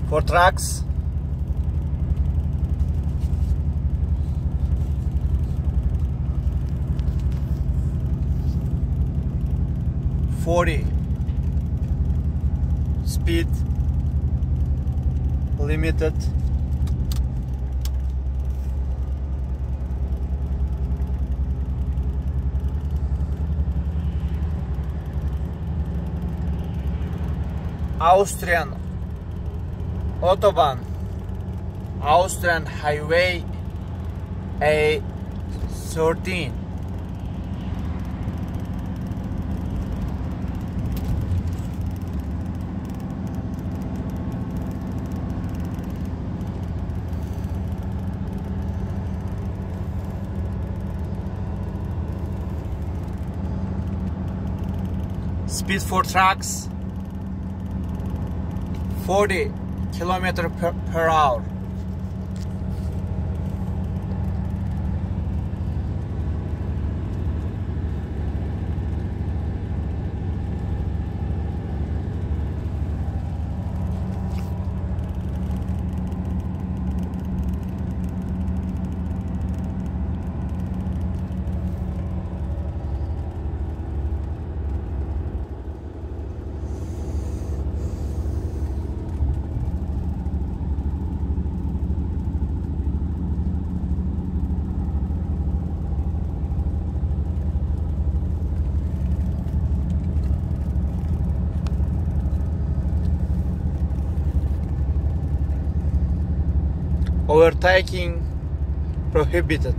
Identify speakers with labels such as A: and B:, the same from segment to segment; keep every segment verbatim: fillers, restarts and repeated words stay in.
A: for trucks. Forty speed limited. Austrian Autobahn, Austrian Highway A thirteen. Speed for trucks forty kilometers per, per hour. Overtaking prohibited.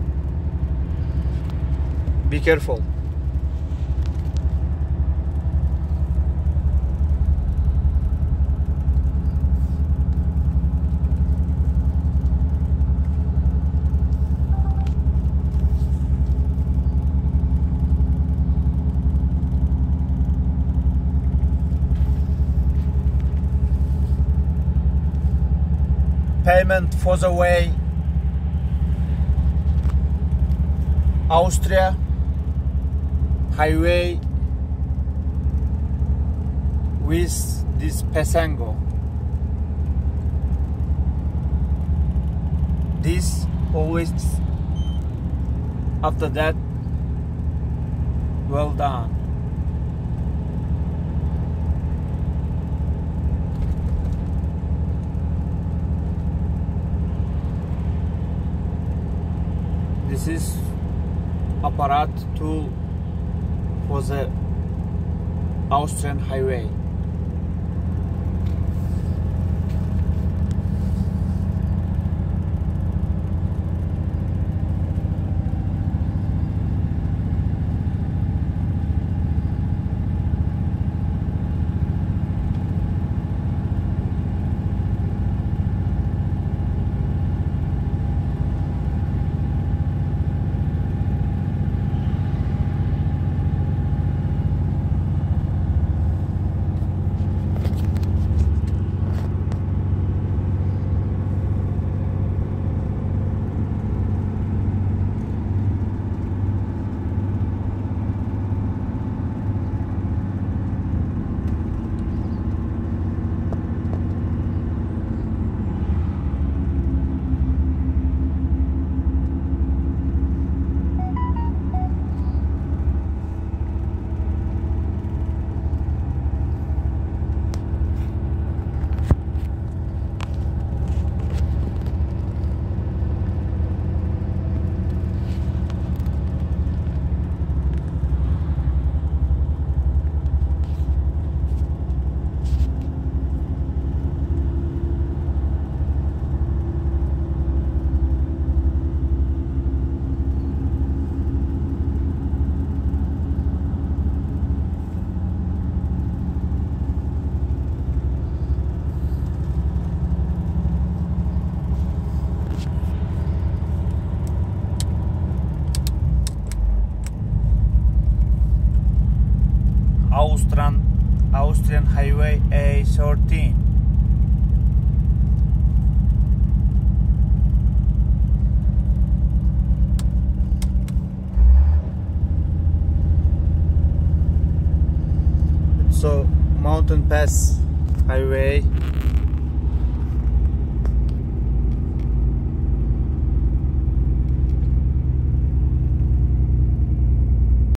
A: Be careful. Payment for the way Austria Highway with this Passango. This always after that. Well done. This is apparat tool for the Austrian highway. Austrian Austrian Highway A thirteen. So Mountain Pass Highway.